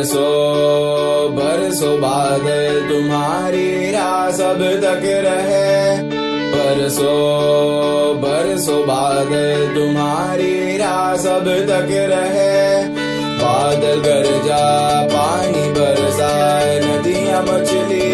बरसों बादल तुम्हारी राह सब तक रहे। बरसों बादल तुम्हारी राह सब तक रहे। बादल गरजा पानी बरसाए, नदियां मछली